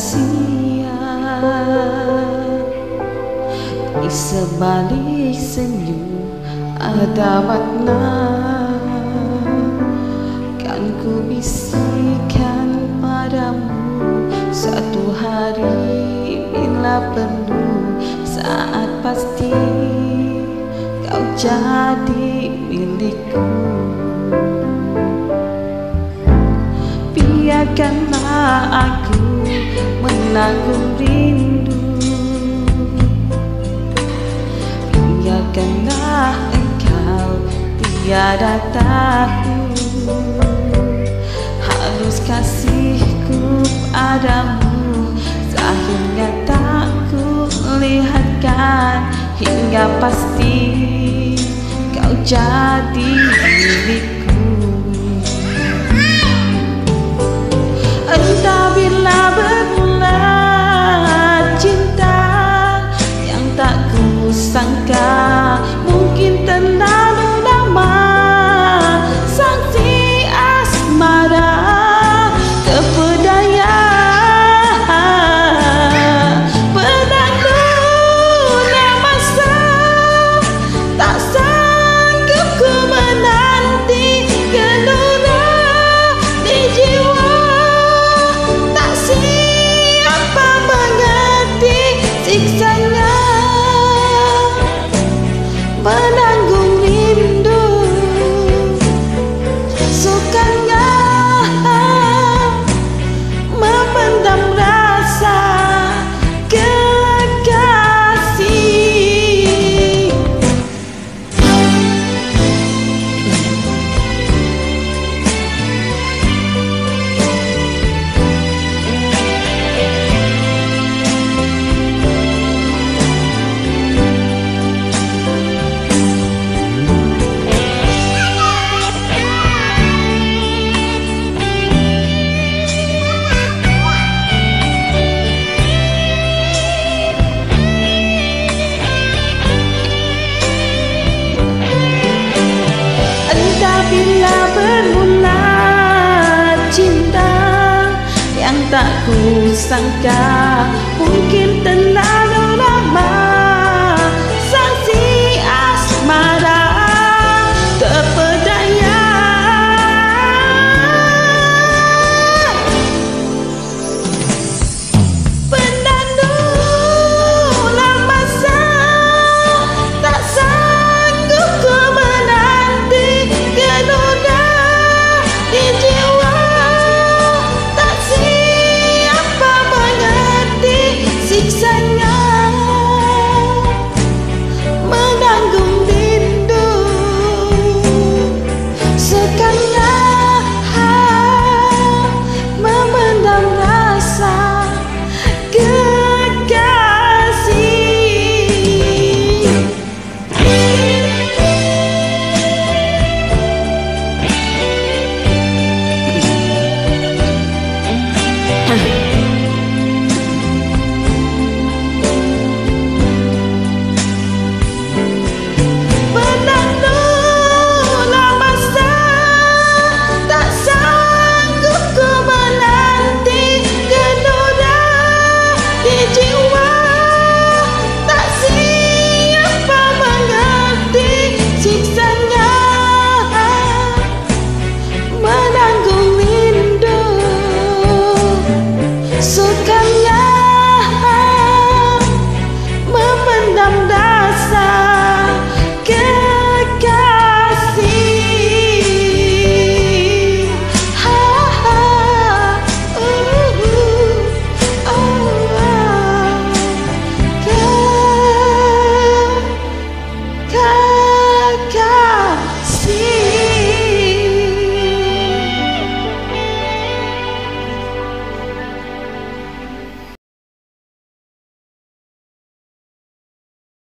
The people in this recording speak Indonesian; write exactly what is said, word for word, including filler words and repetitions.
sia-sia. Di sebalik senyum ada makna, kan ku bisikan padamu satu hari bila perlu, saat pasti kau jadi milikku. Biarkanlah aku menanggung rindu, biarkanlah engkau tiada tahu halus kasihku padamu, seakhirnya tak ku lihatkan hingga pasti kau jadi milikku. Entah bila bermula cinta yang tak ku sangka, mungkin terlalu lama saksi asmara kepedayaan berlalunya masa, tak sanggup ku menanti gelora di jiwa. Siapa mengerti siksanya menanggung rindu, sukanya memendam rasa kekasih. Bila bermula cinta yang tak ku sangka.